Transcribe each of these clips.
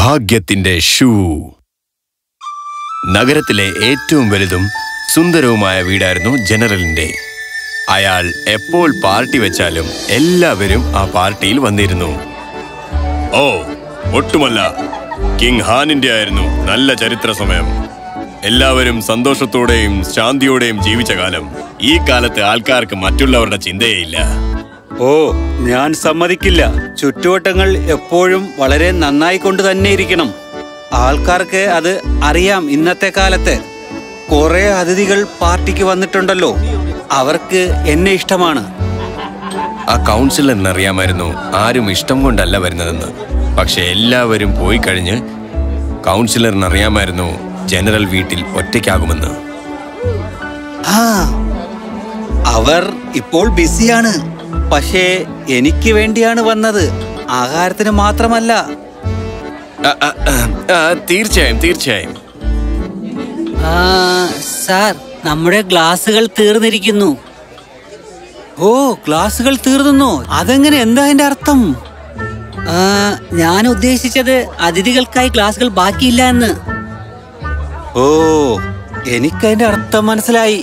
ഭാഗ്യത്തിന്റെ shoe. നഗരത്തിലെ ഏറ്റവും വലുതും സുന്ദരവുമായ വീടായിരുന്നു ജനറലിന്റെ. അയാൾ എപ്പോൾ പാർട്ടി വെച്ചാലും എല്ലാവരും ആ പാർട്ടിയിൽ വന്നിരുന്നു. ഓ, ഒട്ടുമല്ല, കിങ് ഹാനിന്റെ ആയിരുന്നു നല്ല ചരിത്ര സമയം. എല്ലാവരും സന്തോഷത്തോടെയും ശാന്തിയോടെയും ജീവിച്ച കാലം. ഈ കാലത്ത് ആൾക്കാർക്ക് മറ്റുള്ളവരുടെ ചിന്തയേയില്ല. ഓ, ഞാൻ സമ്മതിക്കില്ല. ചുറ്റുവട്ടങ്ങൾ എപ്പോഴും വളരെ നന്നായി കൊണ്ട് തന്നെ ഇരിക്കണം. ആൾക്കാർക്ക് അത് അറിയാം. ഇന്നത്തെ കാലത്ത് കുറെ അതിഥികൾ പാർട്ടിക്ക് വന്നിട്ടുണ്ടല്ലോ. അവർക്ക് എന്നെ ഇഷ്ടമാണ്. ആ കൗൺസിലറിന് അറിയാമായിരുന്നു ആരും ഇഷ്ടം കൊണ്ടല്ല വരുന്നതെന്ന്. പക്ഷെ എല്ലാവരും പോയി കഴിഞ്ഞ് കൗൺസിലറിന് അറിയാമായിരുന്നു ജനറൽ വീട്ടിൽ ഒറ്റയ്ക്കാകുമെന്ന്. അവർ ഇപ്പോൾ ബിസിയാണ്. പക്ഷേ എനിക്ക് വേണ്ടിയാണ് വന്നത്, ആഹാരത്തിന് മാത്രമല്ല. തീർച്ചയായും തീർച്ചയായും. സാർ, നമ്മുടെ ഗ്ലാസുകൾ തീർന്നിരിക്കുന്നു. ഓ, ഗ്ലാസുകൾ തീർന്നോ? അതെങ്ങനെ? എന്താ അതിന്റെ അർത്ഥം? ഞാൻ ഉദ്ദേശിച്ചത് അതിഥികൾക്കായി ഗ്ലാസുകൾ ബാക്കിയില്ല എന്ന്. ഓ, എനിക്കതിന്റെ അർത്ഥം മനസ്സിലായി.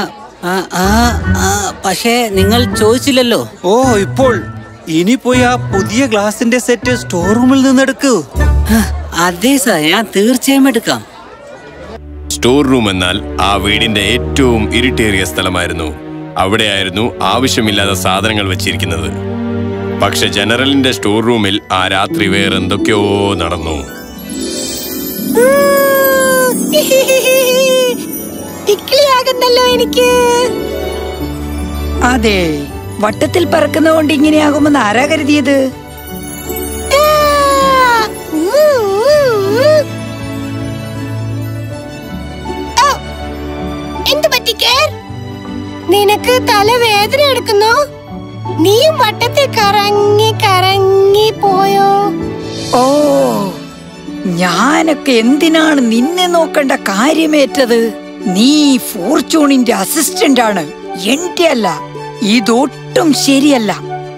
പക്ഷേ നിങ്ങൾ ചോദിച്ചില്ലല്ലോ. ഓ, ഇപ്പോൾ ഇനി പോയി ആ പുതിയ ഗ്ലാസിന്റെ സെറ്റ് സ്റ്റോർ റൂമിൽ നിന്ന് എടുക്കൂ. അതെ സാർ, ഞാൻ തീർച്ചയായും എടുക്കാം. സ്റ്റോർ റൂം എന്നാൽ ആ വീടിന്റെ ഏറ്റവും ഇരുട്ടേറിയ സ്ഥലമായിരുന്നു. അവിടെയായിരുന്നു ആവശ്യമില്ലാത്ത സാധനങ്ങൾ വെച്ചിരിക്കുന്നത്. പക്ഷെ ജനറലിന്റെ സ്റ്റോർ റൂമിൽ ആ രാത്രി വേറെന്തൊക്കെയോ നടന്നു. എനിക്ക് അതെ, വട്ടത്തിൽ പറക്കുന്നതുകൊണ്ട് ഇങ്ങനെയാകുമെന്ന് ആരാ കരുതിയത്? നിനക്ക് തലവേദന എടുക്കുന്നു? നീയും വട്ടത്തിൽ കറങ്ങി കറങ്ങി പോയോ? ഓ, ഞാനൊക്കെ എന്തിനാണ് നിന്നെ നോക്കേണ്ട കാര്യമേറ്റത്? നീ ഫോർച്യൂണിന്റെ അസിസ്റ്റന്റ് ആണ്, എന്റെ അല്ല. ഇതൊട്ടും ശരിയല്ല.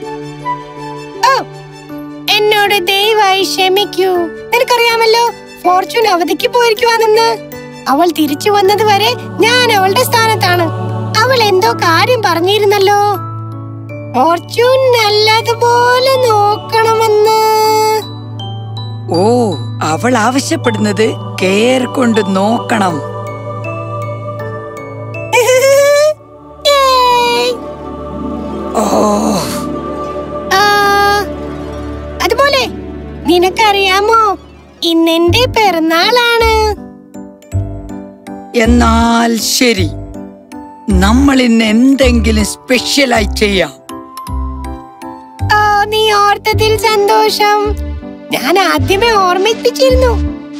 എന്നോട് ദയവായി ക്ഷമിക്കൂ. നിനക്കറിയാമല്ലോ ഫോർച്യൂൺ അവധിക്ക് പോയിരിക്കുവാണെന്ന്. അവൾ തിരിച്ചു വന്നത് വരെ ഞാൻ അവളുടെ സ്ഥാനത്താണ്. അവൾ എന്തോ കാര്യം പറഞ്ഞിരുന്നല്ലോ. ഫോർച്യൂൺ നല്ലതുപോലെ നോക്കണമെന്ന്. ഓ, അവൾ ആവശ്യപ്പെടുന്നത് കെയർ കൊണ്ട് നോക്കണം. അതുപോലെ നിനക്കറിയാമോ, ഇന്നെന്റെ പിറന്നാളാണ്. എന്നാൽ ശരി, നമ്മൾ ഇന്ന് എന്തെങ്കിലും സ്പെഷ്യലായി ചെയ്യാം. ഓ, നീ ഓർത്തതിൽ സന്തോഷം. ഞാൻ ആദ്യമേ ഓർമ്മിപ്പിച്ചിരുന്നു.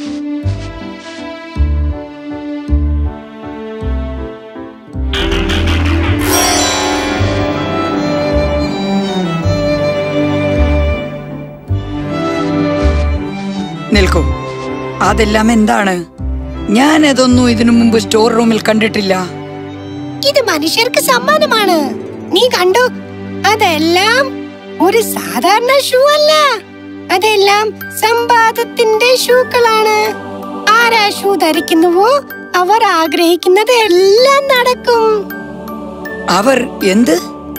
നിൽക്കൂ, അതെല്ലാം എന്താണ്? ഞാൻ അതൊന്നും ഇതിനു മുമ്പ് സ്റ്റോർ റൂമിൽ കണ്ടിട്ടില്ല. ഇത് മനുഷ്യർക്ക് സമ്മാനമാണ്. നീ കണ്ടു? അതെല്ലാം ഒരു സാധാരണ ഷൂ അല്ല. അതെല്ലാം സമ്പാദത്തിന്റെ ഷൂക്കളാണ്. ആരാ ഷൂ ധരിക്കുന്നുവോ അവർ ആഗ്രഹിക്കുന്നത് എല്ലാം നടക്കും. അവർ എന്ത്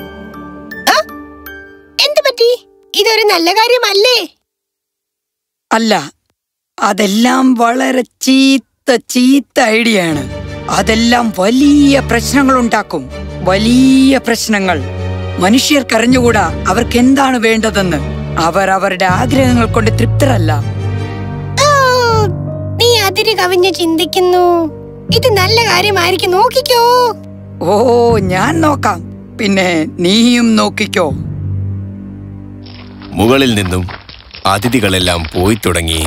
പറ്റി? ഇതൊരു നല്ല കാര്യമല്ലേ? അല്ല, അതെല്ലാം വളരെ ചീത്ത ഐഡിയയാണ്. അതെല്ലാം വലിയ പ്രശ്നങ്ങൾ ഉണ്ടാക്കും. വലിയ പ്രശ്നങ്ങൾ. മനുഷ്യർക്കറിഞ്ഞുകൂടാ അവർക്ക് എന്താണ് വേണ്ടതെന്ന്. അവർ അവരുടെ ആഗ്രഹങ്ങൾ കൊണ്ട് തൃപ്തരല്ല. നീ അതിര് കവിഞ്ഞ് ചിന്തിക്കുന്നു. ഇത് നല്ല കാര്യമായിരിക്കും, നോക്കിക്കോ. ഓ, ഞാൻ നോക്കാം. പിന്നെ നീയും നോക്കിക്കോ. മുകളിൽ നിന്നും അതിഥികളെല്ലാം പോയി തുടങ്ങി.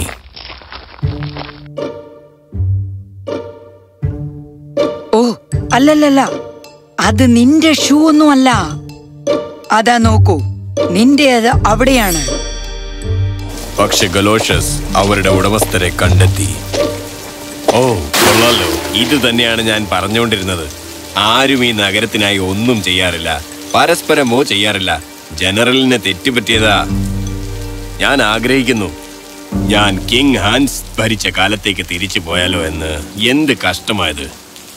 ഓ, അല്ലല്ല, അത് നിന്റെ ഷൂ ഒന്നും അല്ല. അതാ നോക്കൂ, നിന്റെ അത് അവിടെയാണ്. പക്ഷെ ഗലോഷ്യസ് അവരുടെ ഉടമസ്ഥരെ കണ്ടെത്തി. ഓ, കൊള്ളാലോ, ഇത് തന്നെയാണ് ഞാൻ പറഞ്ഞുകൊണ്ടിരുന്നത്. ആരും ഈ നഗരത്തിനായി ഒന്നും ചെയ്യാറില്ല, പരസ്പരമോ ചെയ്യാറില്ല. ജനറലിനെ തെറ്റുപറ്റിയതാ. ഞാൻ ആഗ്രഹിക്കുന്നു ഞാൻ കിങ് ഹാൻസ് ഭരിച്ച കാലത്തേക്ക് തിരിച്ചു പോയാലോ എന്ന്. എന്ത് കഷ്ടമായത്.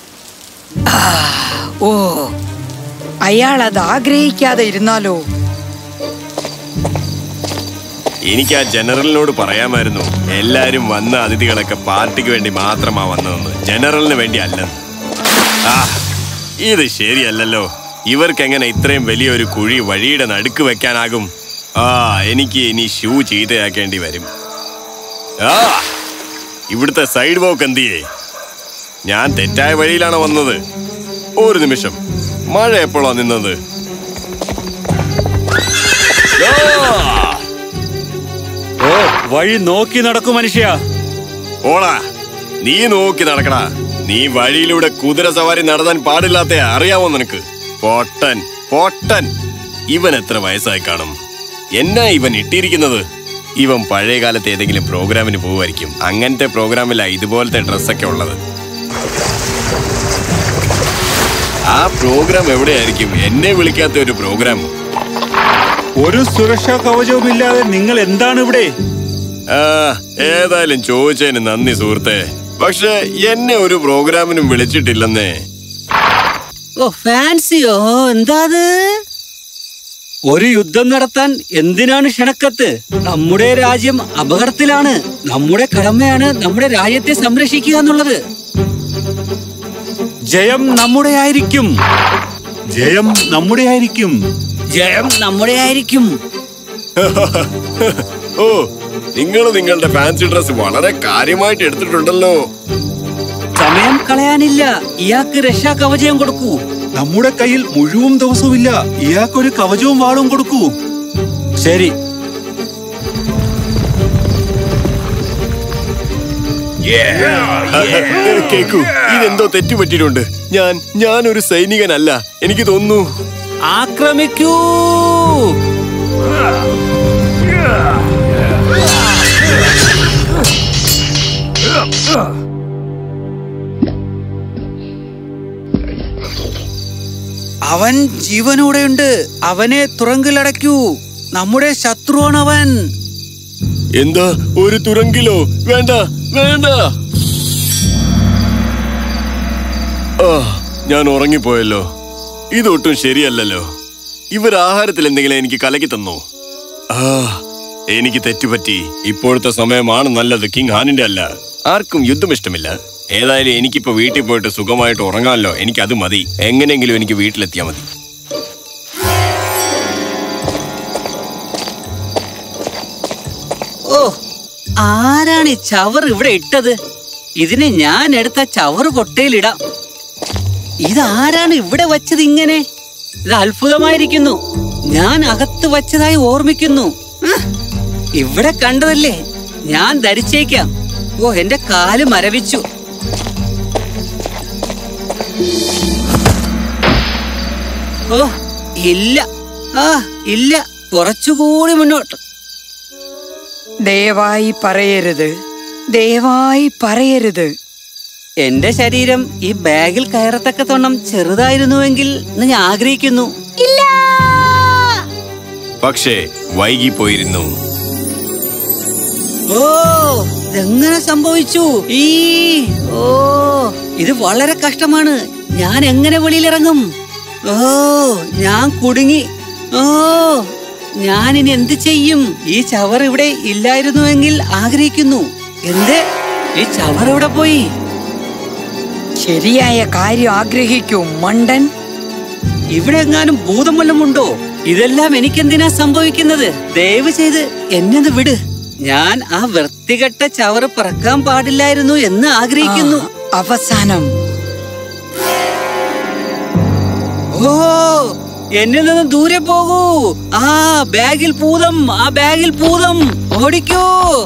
ഓ, അയാൾ അത് ആഗ്രഹിക്കാതെ ഇരുന്നാലോ? എനിക്ക് ആ ജനറലിനോട് പറയാമായിരുന്നു, എല്ലാരും വന്ന അതിഥികളൊക്കെ പാർട്ടിക്ക് വേണ്ടി മാത്രമാ വന്നതെന്ന്, ജനറലിന് വേണ്ടി അല്ലെന്ന്. ഇത് ശരിയല്ലല്ലോ. ഇവർക്ക് എങ്ങനെ ഇത്രയും വലിയൊരു കുഴി വഴിയുടെ നടുക്ക് വെക്കാനാകും? എനിക്ക് ഇനി ഷൂ ചീത്തയാക്കേണ്ടി വരും. ഇവിടുത്തെ സൈഡ് വോക്ക് എന്തിയേ? ഞാൻ തെറ്റായ വഴിയിലാണ് വന്നത്. ഒരു നിമിഷം, മഴ എപ്പോഴാ നിന്നത്? ഓ, വഴി നോക്കി നടക്കൂ മനുഷ്യ. ഓടാ, നീ നോക്കി നടക്കടാ. നീ വഴിയിലൂടെ കുതിര സവാരി നടത്താൻ പാടില്ലാത്ത അറിയാമോ നിനക്ക്? പൊട്ടൻ പൊട്ടൻ. ഇവൻ എത്ര വയസ്സായി കാണും? എന്നാ ഇവൻ ഇട്ടിരിക്കുന്നത്? ഇവൻ പഴയ കാലത്ത് ഏതെങ്കിലും പ്രോഗ്രാമിന് പോവുമായിരിക്കും. അങ്ങനത്തെ പ്രോഗ്രാമിലാ ഇതുപോലത്തെ ഡ്രസ്സൊക്കെ ഉള്ളത്. ആ പ്രോഗ്രാം എവിടെയായിരിക്കും? എന്നെ വിളിക്കാത്ത ഒരു പ്രോഗ്രാം. ഒരു സുരക്ഷാ കവചവും ഇല്ലാതെ നിങ്ങൾ എന്താണ് ഇവിടെ? ഏതായാലും ചോദിച്ചതിന് നന്ദി സുഹൃത്തെ. പക്ഷെ എന്നെ ഒരു പ്രോഗ്രാമിനും വിളിച്ചിട്ടില്ലെന്നേ. ഓ, ഫാൻസിയോ? എന്താ അത്? ഒരു യുദ്ധം നടത്താൻ എന്തിനാണ് ക്ഷണക്കത്ത്? നമ്മുടെ രാജ്യം അപകടത്തിലാണ്. നമ്മുടെ കടമയാണ് നമ്മുടെ രാജ്യത്തെ സംരക്ഷിക്കുക എന്നുള്ളത്. ജയം നമ്മുടെ ആയിരിക്കും. ജയം നമ്മുടെ ആയിരിക്കും. ജയം നമ്മുടെ ആയിരിക്കും. ഓ, നിങ്ങൾ നിങ്ങളുടെ ഫാൻസി ഡ്രസ് വളരെ കാര്യമായിട്ട് എടുത്തിട്ടുണ്ടല്ലോ. സമയം കളയാനില്ല. ഇയാൾക്ക് രക്ഷാ കവചം കൊടുക്കൂ. നമ്മുടെ കയ്യിൽ മുഴുവൻ ദിവസവും ഇല്ല. ഇയാൾക്കൊരു കവചവും വാളും കൊടുക്കൂ. ശരി. കേക്കൂ, ഇതെന്തോ തെറ്റുപറ്റിയിട്ടുണ്ട്. ഞാനൊരു സൈനികനല്ല, എനിക്ക് തോന്നുന്നു. ആക്രമിക്കൂ. അവൻ ജീവനോടെയുണ്ട്. അവനെ തുറങ്കിലടയ്ക്കൂ. നമ്മുടെ ശത്രുവാണ് അവൻ. എന്താ, ഒരു തുറങ്കിലോ? വേണ്ട വേണ്ട. ഞാൻ ഉറങ്ങിപ്പോയല്ലോ. ഇതൊട്ടും ശരിയല്ലല്ലോ. ഇവർ ആഹാരത്തിൽ എന്തെങ്കിലും എനിക്ക് കലക്കി തന്നോ? എനിക്ക് തെറ്റുപറ്റി. ഇപ്പോഴത്തെ സമയമാണ് നല്ലത്. കിങ് ഹാനിന്റെ അല്ല. ആർക്കും യുദ്ധം ഇഷ്ടമില്ല. ഏതായാലും എനിക്കിപ്പോ വീട്ടിൽ പോയിട്ട് സുഖമായിട്ട് ഉറങ്ങാമല്ലോ. എനിക്കത് മതി. എങ്ങനെയെങ്കിലും എനിക്ക് വീട്ടിലെത്തിയാ മതി. ഓ, ആരാണ് ഈ ചവർ ഇവിടെ ഇട്ടത്? ഇതിനെ ഞാൻ എടുത്ത ചവറ് കൊട്ടയിലിടാം. ഇതാരാണ് ഇവിടെ വച്ചത് ഇങ്ങനെ? ഇത് അത്ഭുതമായിരിക്കുന്നു. ഞാൻ അകത്ത് വച്ചതായി ഓർമ്മിക്കുന്നു. ഇവിടെ കണ്ടതല്ലേ? ഞാൻ ധരിച്ചേക്കാം. ഓ, എന്റെ കാല് മരവിച്ചു. ഓ, ഇല്ല. ഇല്ല, കുറച്ചുകൂടി മുന്നോട്ട്. ദയവായി പറയരുത്, ദയവായി പറയരുത്. എന്റെ ശരീരം ഈ ബാഗിൽ കയറത്തക്കത്തോണം ചെറുതായിരുന്നുവെങ്കിൽ എന്ന് ഞാൻ ആഗ്രഹിക്കുന്നു. ഇല്ല. പക്ഷേ വൈകിപ്പോയിരുന്നു. ഓ, ഇതെങ്ങനെ സംഭവിച്ചു? ഓ, ഇത് വളരെ കഷ്ടമാണ്. ഞാൻ എങ്ങനെ വെളിയിലിറങ്ങും? ഓ, ഞാൻ കുടുങ്ങി. ഓ, ഞാനിനി എന്ത് ചെയ്യും? ഈ ചവർ ഇവിടെ ഇല്ലായിരുന്നുവെങ്കിൽ ആഗ്രഹിക്കുന്നു. എന്ത്? ഈ ചവർ ഇവിടെ പോയി? ശരിയായ കാര്യം ആഗ്രഹിക്കൂ മണ്ടൻ. ഇവിടെ എങ്ങാനും ഭൂതം വല്ലതും ഉണ്ടോ? ഇതെല്ലാം എനിക്കെന്തിനാ സംഭവിക്കുന്നത്? ദയവ് ചെയ്ത് എന്നെ വിട്. ഞാൻ ആ വൃത്തികെട്ട ചവറ് പറക്കാൻ പാടില്ലായിരുന്നു എന്ന് ആഗ്രഹിക്കുന്നു. അവസാനം. ഓ, എന്നിൽ നിന്ന് ദൂരെ പോകൂ. ബാഗിൽ ഭൂതം. ആ ബാഗിൽ ഭൂതം. ഓടിക്കൂ.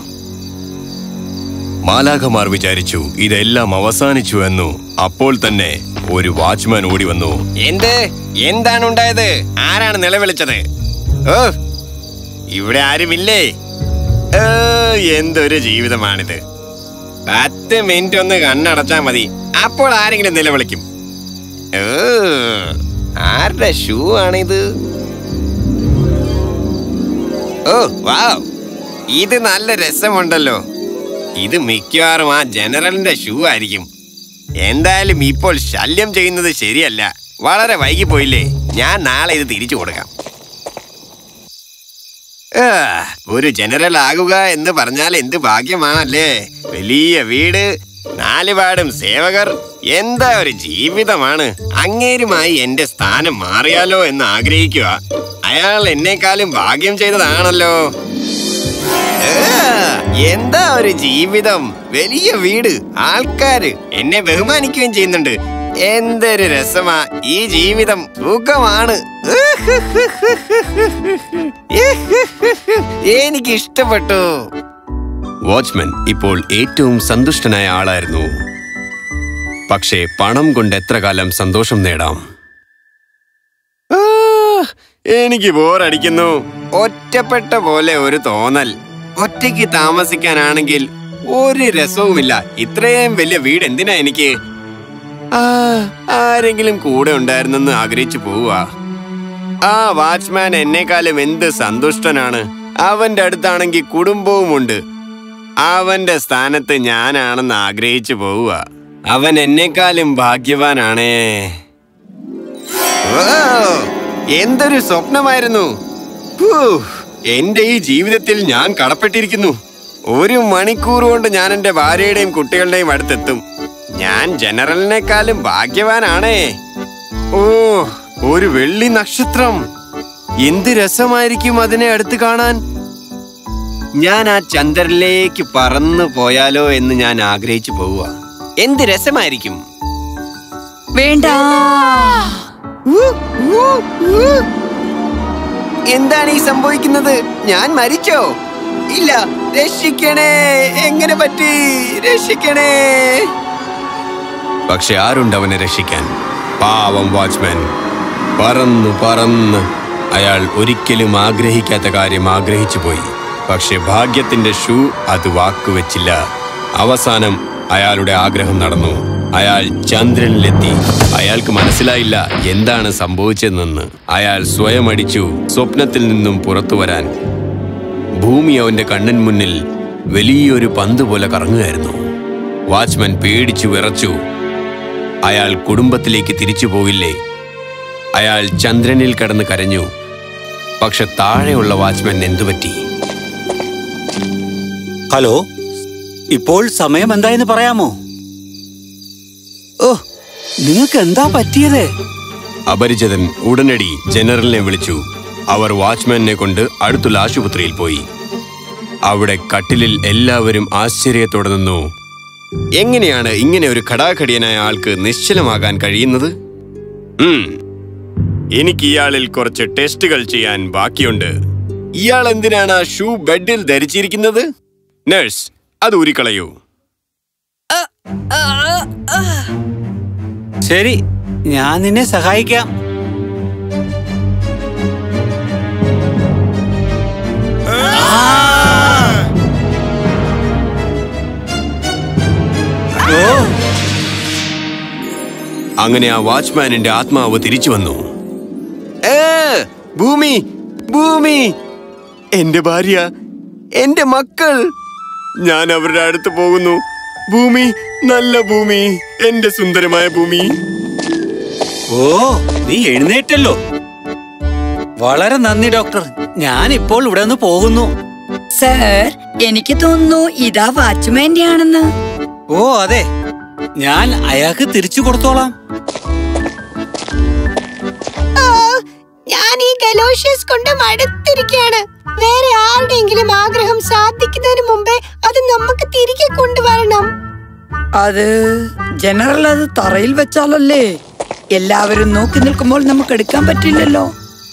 മാലാഖമാർ വിചാരിച്ചു ഇതെല്ലാം അവസാനിച്ചു എന്നു. അപ്പോൾ തന്നെ ഒരു വാച്ച്മാൻ ഓടി വന്നു. എന്താണ് ഉണ്ടായത്? ആരാണ് നിലവിളിച്ചത്? ഓ, ഇവിടെ ആരുമില്ലേ? എന്തൊരു ജീവിതമാണിത്. 10 മിനിറ്റ് ഒന്ന് കണ്ണടച്ചാ മതി, അപ്പോൾ ആരെങ്കിലും നിലവിളിക്കും. ആരുടെ ഷൂ ആണിത്? ഓ വാവ്, ഇത് നല്ല രസമുണ്ടല്ലോ. ഇത് മിക്കവാറും ആ ജനറലിന്റെ ഷൂ ആയിരിക്കും. എന്തായാലും ഇപ്പോൾ ശല്യം ചെയ്യുന്നത് ശരിയല്ല. വളരെ വൈകിപ്പോയില്ലേ. ഞാൻ നാളെ ഇത് തിരിച്ചു കൊടുക്കാം. ഒരു ജനറൽ ആകുക എന്ന് പറഞ്ഞാൽ എന്ത് ഭാഗ്യമാണല്ലേ. വലിയ വീട്, 4 പാടും സേവകർ, എന്താ ഒരു ജീവിതമാണ്. അങ്ങേരുമായി എന്റെ സ്ഥാനം മാറിയാലോ എന്ന് ആഗ്രഹിക്കുക. അയാൾ എന്നെക്കാളും ഭാഗ്യം ചെയ്തതാണല്ലോ. എന്താ ഒരു ജീവിതം. വലിയ വീട്, ആൾക്കാര് എന്നെ ബഹുമാനിക്കുകയും ചെയ്യുന്നുണ്ട്. എന്തൊരു രസമാ ഈ ജീവിതം. സുഖമാണ്. എനിക്ക് ഇഷ്ടപ്പെട്ടു. വാച്ച്മാൻ ഇപ്പോൾ ഏറ്റവും സന്തുഷ്ടനായ ആളായിരുന്നു. പക്ഷേ പണം കൊണ്ട് എത്ര കാലം സന്തോഷം നേടാം? എനിക്ക് ബോറടിക്കുന്നു. ഒറ്റപ്പെട്ട പോലെ ഒരു തോന്നൽ. ഒറ്റയ്ക്ക് താമസിക്കാനാണെങ്കിൽ ഒരു രസവുമില്ല. ഇത്രയും വലിയ വീട് എന്തിനാ എനിക്ക്? ആരെങ്കിലും കൂടെ ഉണ്ടായിരുന്നെന്ന് ആഗ്രഹിച്ചു പോവുക. ആ വാച്ച്മാൻ എന്നെക്കാളും എന്ത് സന്തുഷ്ടനാണ്. അവന്റെ അടുത്താണെങ്കിൽ കുടുംബവുമുണ്ട്. അവന്റെ സ്ഥാനത്ത് ഞാനാണെന്ന് ആഗ്രഹിച്ചു പോവുക. അവൻ എന്നെക്കാളും ഭാഗ്യവാനാണേ. എന്തൊരു സ്വപ്നമായിരുന്നു. എന്റെ ഈ ജീവിതത്തിൽ ഞാൻ കടപ്പെട്ടിരിക്കുന്നു. 1 മണിക്കൂർ കൊണ്ട് ഞാൻ എന്റെ ഭാര്യയുടെയും കുട്ടികളുടെയും അടുത്തെത്തും. ഞാൻ ജനറലിനെക്കാളും ഭാഗ്യവാനാണേ. ഓ, ഒരു വെള്ളി നക്ഷത്രം. എന്ത് രസമായിരിക്കും അതിനെ അടുത്ത് കാണാൻ. ഞാൻ ആ ചന്ദ്രനിലേക്ക് പറന്നു പോയാലോ എന്ന് ഞാൻ ആഗ്രഹിച്ചു പോവുക. എന്ത് രസമായിരിക്കും. വേണ്ട. എന്താണ് ഈ സംഭവിക്കുന്നത്? ഞാൻ മരിച്ചോ? ഇല്ല, രക്ഷിക്കണേ. എങ്ങനെ പറ്റി? രക്ഷിക്കണേ. പക്ഷെ ആരുണ്ട് അവനെ രക്ഷിക്കാൻ? പാവം വാച്ച്മാൻ പറന്ന് പറന്ന് അയാൾ ഒരിക്കലും ആഗ്രഹിക്കാത്ത കാര്യം ആഗ്രഹിച്ചു പോയി. പക്ഷെ ഭാഗ്യത്തിന്റെ ഷൂ അത് വാക്കുവെച്ചില്ല. അവസാനം അയാളുടെ ആഗ്രഹം നടന്നു. അയാൾ ചന്ദ്രനിലെത്തി. അയാൾക്ക് മനസ്സിലായില്ല എന്താണ് സംഭവിച്ചതെന്ന്. അയാൾ സ്വയം അടിച്ചു സ്വപ്നത്തിൽ നിന്നും പുറത്തു വരാൻ. ഭൂമി അവന്റെ കണ്ണിന് മുന്നിൽ വലിയൊരു പന്ത് പോലെ കറങ്ങുകയായിരുന്നു. വാച്ച്മാൻ പേടിച്ചു വിറച്ചു. അയാൾ കുടുംബത്തിലേക്ക് തിരിച്ചു പോകില്ലേ? അയാൾ ചന്ദ്രനിൽ കിടന്ന് കരഞ്ഞു. പക്ഷെ താഴെയുള്ള വാച്ച്മാൻ എന്തുപറ്റി? ഹലോ, ഇപ്പോൾ സമയം എന്തായെന്ന് പറയാമോ? ഓ, നിങ്ങൾക്ക് എന്താ പറ്റിയത്? അപരിചിതൻ ഉടനടി ജനറലിനെ വിളിച്ചു. അവർ വാച്ച്മാനെ കൊണ്ട് അടുത്തുള്ള ആശുപത്രിയിൽ പോയി. അവിടെ കട്ടിലിൽ എല്ലാവരും ആശ്ചര്യത്തോടെ നിന്നു. എങ്ങനെയാണ് ഇങ്ങനെ ഒരു ഘടാഘടിയനായ ആൾക്ക് നിശ്ചലമാകാൻ കഴിയുന്നത്? എനിക്ക് ഇയാളിൽ കുറച്ച് ടെസ്റ്റുകൾ ചെയ്യാൻ ബാക്കിയുണ്ട്. ഇയാൾ എന്തിനാണ് ആ ഷൂ ബെഡിൽ ധരിച്ചിരിക്കുന്നത്? നഴ്സ്, അത് ഊരിക്കളയൂ. ശരി, ഞാൻ നിന്നെ സഹായിക്കാം. അങ്ങനെ ആ വാച്ച്മാനിന്റെ ആത്മാവ് തിരിച്ചു വന്നു. ഭൂമി, ഭൂമി, എന്റെ ഭാര്യ, എന്റെ മക്കൾ, ഞാൻ അവരുടെ അടുത്ത് പോകുന്നു. ഭൂമി, നല്ല ഭൂമി, എന്റെ സുന്ദരമായ ഭൂമി. ഓ, നീ എഴുന്നേറ്റല്ലോ. വളരെ നന്ദി ഡോക്ടർ. ഞാൻ ഇപ്പോൾ ഇവിടെ നിന്ന് പോകുന്നു. സർ, എനിക്ക് തോന്നുന്നു ഇതാ വാച്ച്മാന്റെ ആണെന്ന്. ഓ അതെ, ഞാൻ അയാൾക്ക് തിരിച്ചു കൊടുത്തോളാം. ഞാൻ ഈ ഗലോഷ്യസ് കൊണ്ട് മടുത്തിരിക്കുകയാണ്. വേറെ ആരുടെയെങ്കിലും ആഗ്രഹം സാധിക്കുന്നതിന് മുമ്പേ അത് നമുക്ക് തിരികെ കൊണ്ടുവരണം. അത് ജനറൽ അത് തറയിൽ വെച്ചാലല്ലേ. എല്ലാവരും നോക്കി നിൽക്കുമ്പോൾ നമുക്ക് എടുക്കാൻ പറ്റില്ലല്ലോ.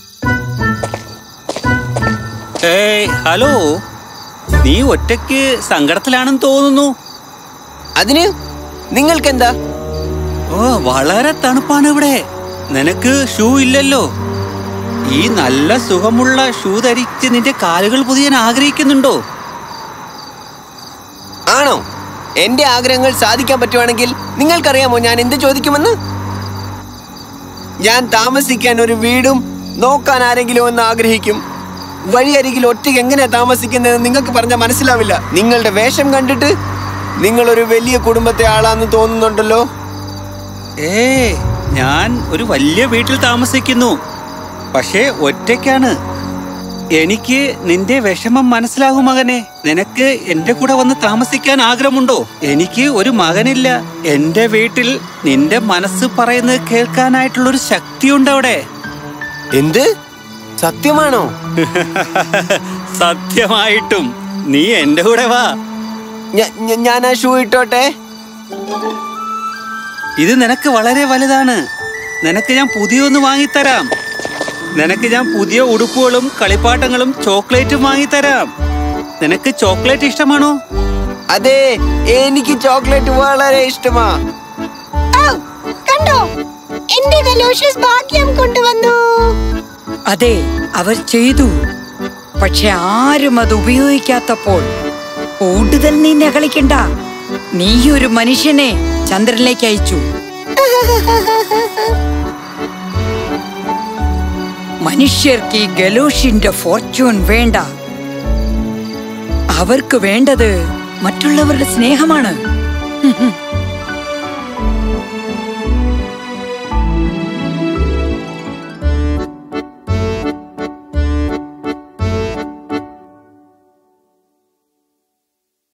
ഹലോ, നീ ഒറ്റയ്ക്ക് സങ്കടത്തിലാണെന്ന് തോന്നുന്നു. അതിന് നിങ്ങൾക്കെന്താ? ഓ, വളരെ തണുപ്പാണ് ഇവിടെ. നിനക്ക് ഷൂ ഇല്ലല്ലോ. ഈ നല്ല സുഖമുള്ള ഷൂ ധരിച്ച് നിന്റെ കാലുകൾ പുതിയാൻ ആഗ്രഹിക്കുന്നുണ്ടോ? ആണോ? എന്റെ ആഗ്രഹങ്ങൾ സാധിക്കാൻ പറ്റുവാണെങ്കിൽ നിങ്ങൾക്കറിയാമോ ഞാൻ എന്ത് ചോദിക്കുമെന്ന്? ഞാൻ താമസിക്കാൻ ഒരു വീടും നോക്കാൻ ആരെങ്കിലും എന്ന് ആഗ്രഹിക്കും. വഴിയരികിൽ ഒറ്റയ്ക്ക് എങ്ങനെയാ താമസിക്കുന്നതെന്ന് നിങ്ങൾക്ക് പറഞ്ഞാൽ മനസ്സിലാവില്ല. നിങ്ങളുടെ വേഷം കണ്ടിട്ട് നിങ്ങളൊരു വലിയ കുടുംബത്തെ ആളാന്ന് തോന്നുന്നുണ്ടല്ലോ. ഞാൻ ഒരു വലിയ വീട്ടിൽ താമസിക്കുന്നു, പക്ഷേ ഒറ്റയ്ക്കാണ്. എനിക്ക് നിന്റെ വിഷമം മനസ്സിലാകും മകനെ. നിനക്ക് എന്റെ കൂടെ വന്ന് താമസിക്കാൻ ആഗ്രഹമുണ്ടോ? എനിക്ക് ഒരു മകനില്ല. എന്റെ വീട്ടിൽ നിന്റെ മനസ്സ് പറയുന്നത് കേൾക്കാനായിട്ടുള്ളൊരു ശക്തിയുണ്ട് അവിടെ. എന്ത്? സത്യമാണോ? സത്യമായിട്ടും. നീ എന്റെ കൂടെ വാ. ഞാൻ ആ ഷൂ ഇട്ടോട്ടെ? ഇത് നിനക്ക് വളരെ വലുതാണ്. നിനക്ക് ഞാൻ പുതിയൊന്ന് വാങ്ങിത്തരാം. നിനക്ക് ഞാൻ പുതിയ ഉടുപ്പുകളും കളിപ്പാട്ടങ്ങളും ചോക്ലേറ്റും വാങ്ങിത്തരാം. നിനക്ക് ചോക്ലേറ്റ് ഇഷ്ടമാണോ? അതെ, എനിക്ക് ചോക്ലേറ്റ് വളരെ ഇഷ്ടമാ. കണ്ടോ, എന്റെ ഗലോഷ്യസ് ഭാഗ്യം കൊണ്ടുവന്നു. അതെ, അവർ ചെയ്തു. പക്ഷെ ആരും അത് ഉപയോഗിക്കാത്തപ്പോൾ കൂടുതൽ നീ കളിക്കണ്ട. നീ ഒരു മനുഷ്യനെ ചന്ദ്രനിലേക്ക് അയച്ചു. മനുഷ്യർക്ക് ഈ ഗലോഷിന്റെ ഫോർച്യൂൺ വേണ്ട. അവർക്ക് വേണ്ടത് മറ്റുള്ളവരുടെ സ്നേഹമാണ്.